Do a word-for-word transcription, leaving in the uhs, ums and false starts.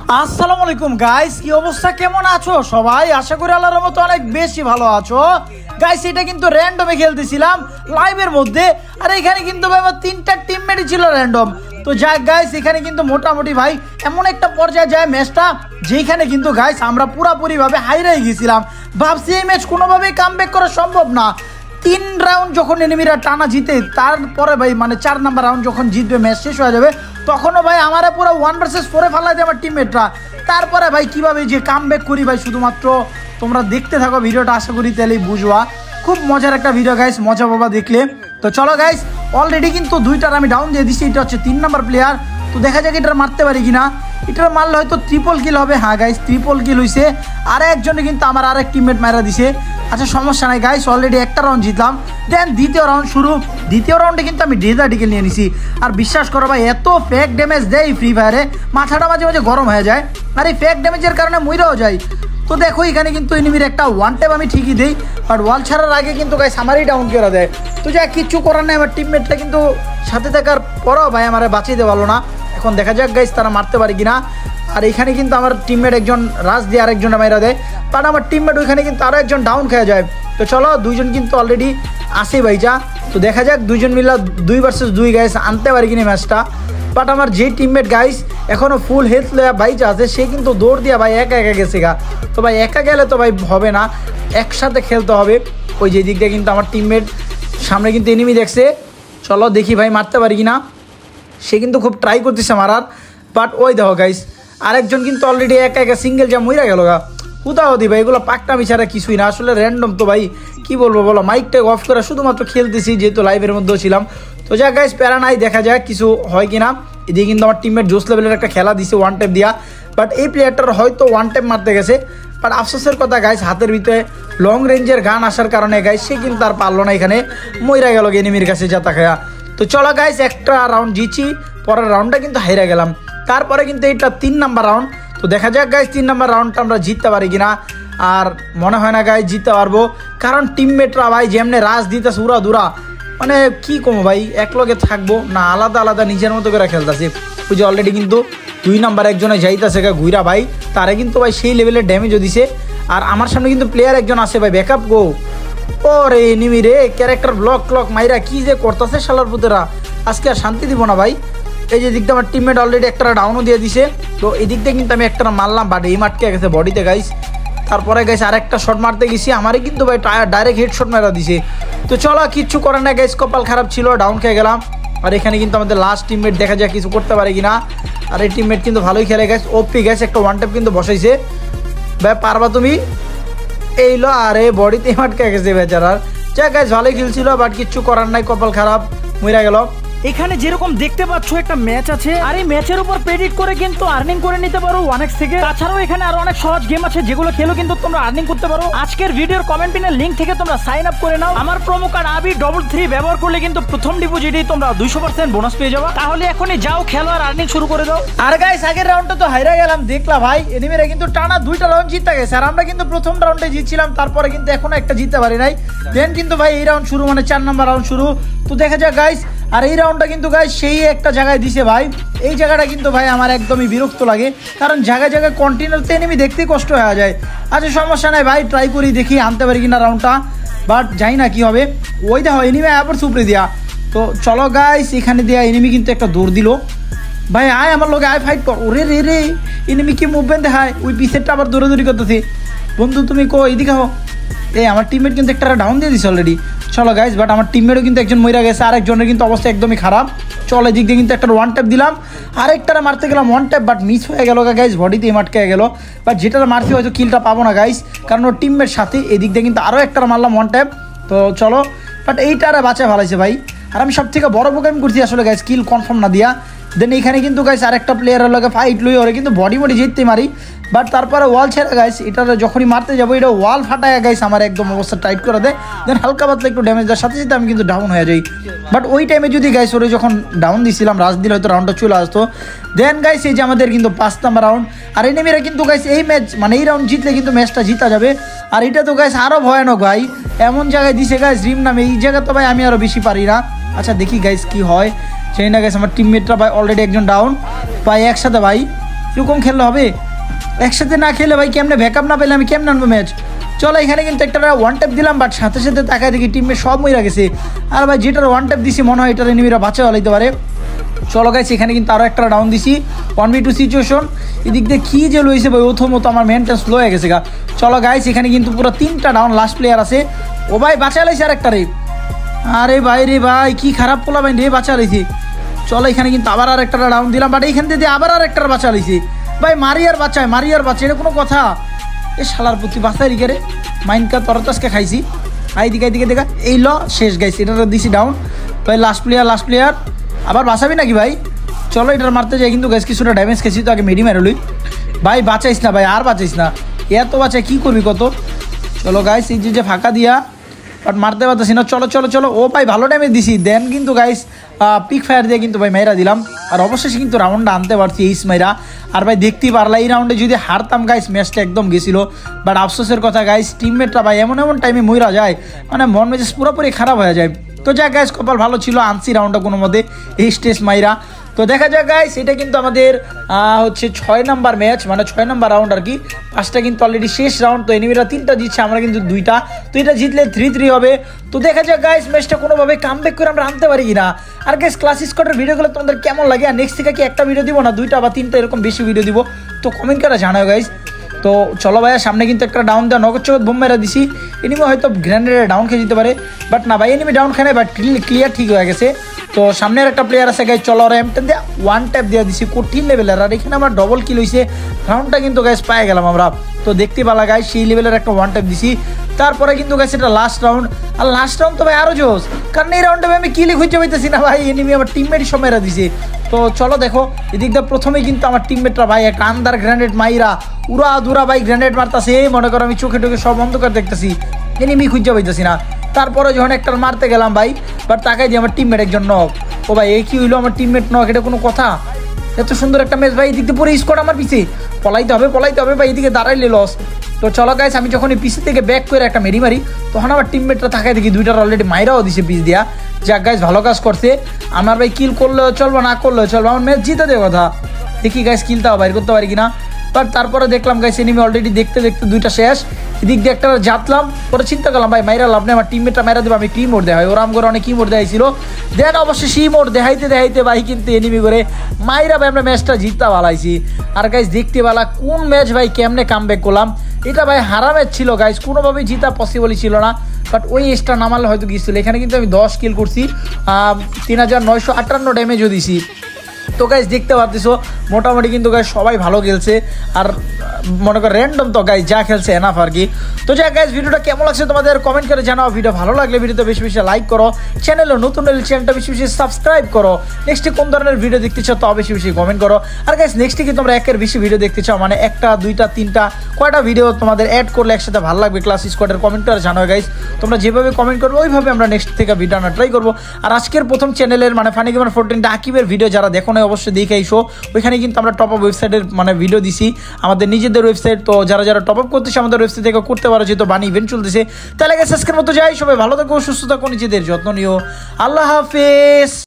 আসসালামু আলাইকুম গাইস, কি অবস্থা, কেমন আছো সবাই? আশা করি আল্লাহর মতো অনেক বেশি ভালো আছো গাইস। এটা কিন্তু র্যান্ডমে খেলতেছিলাম লাইভের মধ্যে, আর এখানে কিন্তু ভাই আমার তিনটা টিমমেটই ছিল র্যান্ডম। তো যাক গাইস, এখানে কিন্তু মোটামুটি ভাই এমন একটা পর্যায়ে যায় ম্যাচটা, যেখানে কিন্তু গাইস আমরা পুরাপুরি ভাবে হাইরাই গেছিলাম। ভাবছি এই ম্যাচ কোনোভাবেই কামব্যাক করা সম্ভব না। তিন রাউন্ড যখন এনিমিরা টানা জিতে, তারপরে ভাই মানে চার নাম্বার রাউন্ড যখন জিতবে, ম্যাচ শেষ হয়ে যাবে, তখনও ভাই আমার পুরো ওয়ান ভার্সেস ফোরে ফেলা দেয় আমার টিমমেটরা। তারপরে ভাই কীভাবে যে কামব্যাক করি ভাই, শুধুমাত্র তোমরা দেখতে থাকো ভিডিওটা, আশা করি তাহলেই বুঝবা। খুব মজার একটা ভিডিও গাইস, মজা পাবা দেখলে। তো চলো গাইস, অলরেডি কিন্তু দুইটার আমি ডাউন দিয়ে দিচ্ছি। এটা হচ্ছে তিন নাম্বার প্লেয়ার, তো দেখা যাক এটার মারতে পারি কিনা। এটার মারলে হয়তো ট্রিপল কিল হবে। হ্যাঁ গাইস, ট্রিপল কিল হয়েছে। আর একজনে কিন্তু আমার আরেক টিমমেট মারা দিছে। আচ্ছা সমস্যা নাই গাইস, অলরেডি একটা রাউন্ড জিতলাম। দেন দ্বিতীয় রাউন্ড শুরু। দ্বিতীয় রাউন্ডে কিন্তু আমি ডেজার্টিকেল নিয়ে নিছি। আর বিশ্বাস করো ভাই, এত ফেক ড্যামেজ দেয় ফ্রি ফায়ারে, মাথাটা মাঝে মাঝে গরম হয়ে যায়। আর এই ফেক ড্যামেজের কারণে মইরাও যায়। তো দেখো এখানে কিন্তু এনিমির একটা ওয়ান ট্যাপ আমি ঠিকই দিই, বাট ওয়াল ছাড়ার আগে কিন্তু গাইস আমারই ডাউন করে দেয়। তো যা কিচ্ছু করার নেই, আমার টিমমেটটা কিন্তু সাথে থাকার পরও ভাই আমার বাঁচিয়ে পারলো না। এখন দেখা যাক গাইস তারা মারতে পারে কিনা। আর এখানে কিন্তু আমার টিমমেট একজন রাশ দিয়ে আরেকজন মাইরা দেয়, বাট আমার টিমমেট ওইখানে কিন্তু আরও একজন ডাউন খেয়ে যায়। তো চলো দুইজন কিন্তু অলরেডি আসে ভাইজা। তো দেখা যাক দুইজন মিলা দুই ভার্সেস দুই গাইস আনতে পারি কিনা ম্যাচটা। বাট আমার যে টিমমেট গাইস এখনও ফুল হেলথ লয়া বাইচা আছে, সে কিন্তু দৌড় দিয়া ভাই একা একা গেছে গা। তো ভাই একা গেলে তো ভাই হবে না, একসাথে খেলতে হবে। ওই যে দিক দিয়ে কিন্তু আমার টিমমেট সামনে কিন্তু এনিমি দেখছে। চলো দেখি ভাই মারতে পারি কিনা। সে কিন্তু খুব ট্রাই করতেছে মারার, বাট ওই দেখো গাইস আরেকজন কিন্তু অলরেডি একা একা সিঙ্গেল যা মইরা গেল গা। কোথাও দি ভাই, এগুলো পাকটামি ছাড়া কিছুই না, আসলে র্যান্ডম। তো ভাই কী বলবো বলো, মাইকটা অফ করে শুধুমাত্র খেলতেছি, যেহেতু লাইভের মধ্যেও ছিলাম। তো যা গাইস প্যারা নাই, দেখা যাক কিছু হয় কিনা। এদিকে কিন্তু আমার টিমমেট জোস লেভেলের একটা খেলা দিছে ওয়ান ট্যাপ দিয়া, বাট এই প্লেয়ারটার হয়তো ওয়ান ট্যাপ মারতে গেছে। বাট আফসোসের কথা গাইস, হাতের ভিতরে লং রেঞ্জের গান আসার কারণে গাইস সে কিন্তু আর পারলো না, এখানে মইরা গেল এনিমির কাছে যাতা খায়া। তো চলো গাইস, একটা রাউন্ড জিতছি, পরের রাউন্ডটা কিন্তু হাইরা গেলাম। তারপরে কিন্তু এটা তিন নাম্বার রাউন্ড। তো দেখা যাক গাইস তিন নাম্বার রাউন্ডটা আমরা জিততে পারি কিনা। আর মনে হয় না গাইস জিততে পারবো, কারণ টিমমেটরা ভাই যেমনি রাজ দিতেছে উড়া দুরা, মানে কি কমো ভাই, এক লগে থাকবো না, আলাদা আলাদা নিজের মতো করে খেলতেছে। ওই যে অলরেডি কিন্তু দুই নাম্বার একজনে যাইতেছে গা ঘুরা ভাই, তারে কিন্তু ভাই সেই লেভেলের ড্যামেজও দিছে। আর আমার সামনে কিন্তু প্লেয়ার একজন আছে ভাই, ব্যাকআপ গো। ও রে নিমি রে, ক্যারেক্টার ব্লক ক্লক মাইরা কি যে করতেছে শালার পুতেরা, আজকে আর শান্তি দিব না ভাই। এই যে দিকটা আমার টিমমেট অলরেডি একটা ডাউনও দিয়ে দিছে। তো এই দিক দিয়ে কিন্তু আমি একটা মারলাম, বাট এই মাঠকে গেছে বডিতে গাইস। তারপরে গাইস আরেকটা শট মারতে গেছি, আমারই কিন্তু ভাই ডাইরেক্ট হেড শট মারা দিছে। তো চলো কিচ্ছু করার না গাইস, কপাল খারাপ ছিল, ডাউন খেয়ে গেলাম। আর এখানে কিন্তু আমাদের লাস্ট টিমমেট, দেখা যায় কিছু করতে পারে কিনা। আর এই টিমমেট কিন্তু ভালোই খেলে গাইস, ওপি গাইস একটা ওয়ান ট্যাপ কিন্তু বসাইছে। ভাই পারবা তুমি? এইলো আরে বডিতে মাটকে গেছে বেচারার। যা গাইস ভালোই খেলছিল, বাট কিচ্ছু করার নাই, কপাল খারাপ, মইরা গেল। এখানে যেরকম দেখতে পাচ্ছ একটা ম্যাচ আছে, আর এই ম্যাচের উপর প্রেডিক্ট করে কিন্তু আর্নিং করে নিতে পারো ওয়ান এক্স থেকে। তাছাড়াও এখানে আরো অনেক সহজ গেম আছে, যেগুলো খেলো কিন্তু তোমরা আর্নিং করতে পারো। আজকের ভিডিওর কমেন্ট পিনের লিংক থেকে তোমরা সাইন আপ করে নাও। আমার প্রোমো কার্ড আবি ডবল থ্রি ব্যবহার করলে কিন্তু প্রথম ডিপোজিটেই তোমরা দুইশো পার্সেন্ট বোনাস পেয়ে যাবে। তাহলে এখনই যাও খেলো আর আর্নিং শুরু করে দাও। আর গাইস আগের রাউন্ডটা তো হাইরা গেলাম, দেখলা ভাই এনিমিরা কিন্তু টানা দুইটা রাউন্ড জিতে গেছে, আর আমরা কিন্তু প্রথম রাউন্ডে জিতছিলাম, তারপরে কিন্তু এখনো একটা জিততে পারি নাই। দেন কিন্তু ভাই এই রাউন্ড শুরু, মানে চার নাম্বার রাউন্ড শুরু। তো দেখা যাক গাইস, আর এই রাউন্ডটা কিন্তু গাইস সেই একটা জায়গায় দিছে ভাই। এই জায়গাটা কিন্তু ভাই আমার একদমই বিরক্ত লাগে, কারণ জায়গায় জায়গায় কন্টিনিউতে এনিমি দেখতে কষ্ট হয়ে যায়। আচ্ছা সমস্যা নাই ভাই, ট্রাই করি দেখি আনতে পারি কিনা রাউন্ডটা, বাট জানি না কি হবে। ওই দেখো এনিমি আবার সুপড়ে দিয়া। তো চলো গাইস, এখানে দেয়া এনিমি কিন্তু একটা দৌড় দিল ভাই, আয় আমার লোকে আয় ফাইট কর। ওরে রে রে, এনিমি কি মুভমেন্ট দেখায়, ওই পিসেরটা আবার দৌড়াদৌড়ি করতেছে। বন্ধু তুমি কো এদিকে হো। এই আমার টিমমেট কিন্তু একটা ডাউন দিয়ে দিছে অলরেডি। চলো গাইস, বাট আমার টিমমেটও কিন্তু একজন মইরা গেছে, আরেকজনের কিন্তু অবস্থা একদমই খারাপ। চলো এদিক দিয়ে কিন্তু একটা ওয়ান ট্যাপ দিলাম, আরেকটারা মারতে গেলাম ওয়ান ট্যাপ, বাট মিস হয়ে গেল গাইস, বডিতে মাটকে গেল। বাট যেটা মারতে হয়তো কিলটা পাবো না গাইস, কারণ ওর টিমমেট সাথে। এদিক দিয়ে কিন্তু আরও একটা মারলাম ওয়ান ট্যাপ। তো চলো, বাট এইটারে বাঁচা ভালাইছে ভাই। আর আমি সব থেকে বড় প্রোগ্রাম করছি আসলে গাইস, কিল কনফার্ম না দিয়া। দেন এখানে কিন্তু গাইস আরেকটা প্লেয়ারের লগে ফাইট লই, ওরে কিন্তু বডি বডি জিততে মারি, বাট তারপরে ওয়াল ছেড়ে গাইস এটা যখনই মারতে যাবো, এটা ওয়াল ফাটায় গাইস আমার একদম অবস্থা টাইট করে দেয়। দেন হালকা পাতলা একটু ড্যামেজ দেওয়ার সাথে সাথে আমি কিন্তু ডাউন হয়ে যাই। বাট ওই টাইমে যদি গাইস ওরে যখন ডাউন দিছিলাম, রাজ দিলে হয়তো রাউন্ডটা চলে আসতো। দেন গাইস এই যে আমাদের কিন্তু পাঁচ নাম্বার রাউন্ড, আর এনিমিরা কিন্তু গাইস এই ম্যাচ মানে এই রাউন্ড জিতলে কিন্তু ম্যাচটা জিতা যাবে। আর এটা তো গাইস আরও ভয়ানক ভাই, এমন জায়গায় দিছে গাইস রিম নামে, এই জায়গা তো ভাই আমি আরও বেশি পারি না। আচ্ছা দেখি গাইস কি হয়, সেই না গাইস আমার টিমমেটরা ভাই অলরেডি একজন ডাউন ভাই, একসাথে ভাই এরকম খেললে হবে? একসাথে না খেলে ভাই কেমনে ব্যাকআপ না পেলে আমি কেমন আনবো ম্যাচ? চলো এখানে কিন্তু একটা ওয়ান ট্যাপ দিলাম, বাট সাথে সাথে তাকায় দেখি টিমে সব মইরা গেছে। আর ভাই যেটার ওয়ান ট্যাপ দিছি মনে হয় এটার এনিমিরা বাঁচা হলাইতে পারে। চলো গাইস এখানে কিন্তু আরও একটা ডাউন দিছি, ওয়ান বি টু সিচুয়েশন। এদিক দিয়ে কী যে লইছে ভাই ওথো মতো আমার মেনটা স্লো হয়ে গেছে গা। চলো গাইস এখানে কিন্তু পুরো তিনটা ডাউন, লাস্ট প্লেয়ার আছে। ও ভাই বাঁচা লাইছে আর একটা রে। আরে ভাই রে ভাই কি খারাপ পোলা ভাই রে, বাঁচা লাইছে। চলো এখানে কিন্তু আবার আর একটা ডাউন দিলাম, বাট এইখান থেকে আবার আর একটা বাঁচা লাইছে। ভাই মারি আর বাঁচায়, মারি আর বাঁচায়, এটা কোনো কথা? এ শালার প্রতি বাঁচাই রিকে রে, মাইনকা তরতাসকে খাইছি। আই দিকে দিকে দেখা এই ল শেষ গাইছি, এটা দিছি ডাউন। ভাই লাস্ট প্লেয়ার লাস্ট প্লেয়ার আবার বাঁচাবি নাকি ভাই? চলো এটার মারতে যাই, কিন্তু গাইস কিছুটা ড্যামেজ খেয়েছি তো আগে মেডি মেরোলই। ভাই বাঁচাইস না ভাই, আর বাঁচাইস না, এত বাঁচাই কী করবি কত। চলো গাইস এই যে যে ফাঁকা দিয়া বাট মারতে পারতেছি না। চলো চলো চলো, ও ভাই ভালো ড্যামেজ দিছি। দেন কিন্তু গাইস পিক ফায়ার দিয়ে কিন্তু ভাই মেয়েরা দিলাম, আর অবশেষে কিন্তু রাউন্ডটা আনতে পারছি এইস মেয়েরা। আর ভাই দেখতেই পারলা এই রাউন্ডে যদি হারতাম গাইস ম্যাচটা একদম গেছিলো। বাট আফসোসের কথা গাইস টিমমেটরা ভাই এমন এমন টাইমে মইরা যায়, মানে মন মেজাজ পুরোপুরি খারাপ হয়ে যায়। তো যাক গাইস কপাল ভালো ছিল, আনছি রাউন্ডটা কোনো মতে এই স্টেজ মাইরা। তো দেখা যাক গাইস, এটা কিন্তু আমাদের হচ্ছে ছয় নাম্বার ম্যাচ, মানে ছয় নাম্বার রাউন্ড আর কি। পাঁচটা কিন্তু অলরেডি শেষ রাউন্ড, তো এনিমিরা তিনটা জিতছে, আমরা কিন্তু দুইটা। তো এটা জিতলে থ্রি থ্রি হবে। তো দেখা যাক গাইস ম্যাচটা কোনোভাবে কামব্যাক করে আমরা আনতে পারি কিনা। আর গাইস ক্লাস স্কোয়াডের ভিডিওগুলো তোমাদের কেমন লাগে, আর নেক্সট থেকে কি একটা ভিডিও দিব না দুইটা বা তিনটা এরকম বেশি ভিডিও দিব, তো কমেন্ট করে জানাও গাইস। তো চলো ভাইয়া সামনে কিন্তু একটা ডাউন দেওয়া নগদ চগদ বোম মেরা দিছি। এনিমি হয়তো গ্র্যান্ডেডে ডাউন খেয়ে দিতে পারে, বাট না ভাই এনিমি ডাউন খায় না, বাট ক্লিয়ার ঠিক হয়ে গেছে। তো সামনের একটা প্লেয়ার আছে গাইস, চলো আর এমটা দিয়ে ওয়ান ট্যাপ দিয়ে দিছি কঠিন লেভেলের। আর এখানে আমার ডবল কিল হয়েছে, রাউন্ডটা কিন্তু গাইস পায়ে গেলাম আমরা। তো দেখতে পালা গাইস সেই লেভেলের একটা ওয়ান ট্যাপ দিছি। তারপরে কিন্তু গাইস এটা লাস্ট রাউন্ড, আর লাস্ট রাউন্ড তো ভাই আরও জোস, কারণ এই রাউন্ডে আমি কিলে খুঁজে পাইতেছি না ভাই, এনিমি আমার টিমমেটই সব মেরা দিছে। তো চলো দেখো এদিক দিয়ে প্রথমেই কিন্তু আমার টিমমেটরা ভাই একটা আন্দার গ্র্যানেড মাইরা উড়া দুরা ভাই গ্র্যানেড মারতাছে, মনে করো আমি চোখে টোখে সব অন্ধকার দেখতেছি, এনিমি খুঁজে পাইতেছি না। তারপরে যখন একটা মারতে গেলাম ভাই, বাট তাকাই দিয়ে আমার টিমমেট একজন নক। ও ভাই এ কি হইলো, আমার টিমমেট নক, এটা কোনো কথা? এত সুন্দর একটা ম্যাচ ভাই, এদিক দিয়ে পুরো স্কোয়াড আমার পিছে, পলাইতে হবে পলাইতে হবে ভাই, এদিকে দাঁড়াইলে লস। তো চলো গাইস আমি যখন এই পিসি থেকে ব্যাক করে একটা মেরি মারি, তখন আমার টিমমেটরা থাকায় দেখি দুইটার অলরেডি মাইরাও দিছে পিস দিয়া। যাক গাইস ভালো কাজ করছে, আমার ভাই কিল করলেও চলবো না করলেও চলবো, আমার ম্যাচ জিতে দেওয়ার কথা। দেখি গাইস কিলটাও বাইর করতে পারি কিনা। বাট তারপরে দেখলাম গাইস এনিমি অলরেডি দেখতে দেখতে দুইটা শেষ। এদিক দিয়ে একটা জাতলাম, পরে চিন্তা করলাম ভাই মাইরা লাভ নেই, আমার টিমমেটটা মাইরা দেবো, আমি কি মোড দেখাই, ওরাম করে অনেক কি মোড দেখাইছিল। দেন অবশ্যই সেই মোড দেখাইতে দেখাইতে ভাই কিন্তু এনিমি করে মাইরা ভাই আমরা ম্যাচটা জিততে পালাইছি। আর গাইস দেখতে পালা কোন ম্যাচ ভাই কেমনে কামব্যাক করলাম, এটা ভাই হারা ম্যাচ ছিল গাইস, কোনোভাবেই জিতা পসিবলই ছিল না। বাট ওই এক্সট্রা নামালে হয়তো গিয়েছিল। এখানে কিন্তু আমি দশ কিল করছি, তিন হাজার নয়শো আটান্ন ড্যামেজও দিছি। তো গাইস দেখতে পাচ্ছিস মোটামুটি কিন্তু গাইস সবাই ভালো খেলছে, আর মনে কর র্যান্ডম তো গাইস যা খেলছে এনাফ আর কি। তো যাই গাইস ভিডিওটা কেমন লাগছে তোমাদের কমেন্ট করে জানাও। ভিডিও ভালো লাগলে ভিডিওতে বেশি বেশি লাইক করো, চ্যানেলে নতুন হলে চ্যানেলটা বেশি বেশি সাবস্ক্রাইব করো। নেক্সটে কোন ধরনের ভিডিও দেখতে চাও তা বেশি বেশি কমেন্ট করো। আর গাইস নেক্সটে কি তোমরা একের বেশি ভিডিও দেখতে চাও, মানে একটা দুইটা তিনটা কয়টা ভিডিও তোমাদের অ্যাড করলে একসাথে ভালো লাগবে ক্লাস স্কোয়াডের, কমেন্ট করে জানাও গাইস। তোমরা যেভাবে কমেন্ট করবে ওইভাবে আমরা নেক্সট থেকে ভিডিও আনা ট্রাই করবো। আর আজকের প্রথম চ্যানেলের মানে ফানি গেমার ফোরটিনটা আকিবের ভিডিও যারা দেখো না অবশ্যই দেখে আইসো, ওইখানে কিন্তু আমরা টপ আপ ওয়েবসাইটের মানে ভিডিও দিছি, আমাদের নিজেদের ওয়েবসাইট। তো যারা যারা টপ আপ করতেছে আমাদের ওয়েবসাইট থেকে করতে পারো, যেহেতু বানি ইভেন্ট চলতেছে। তাহলে আজকের মতো যাই, সবাই ভালো থাকো সুস্থ থাকো, নিজেদের যত্ন নিও, আল্লাহ হাফেজ।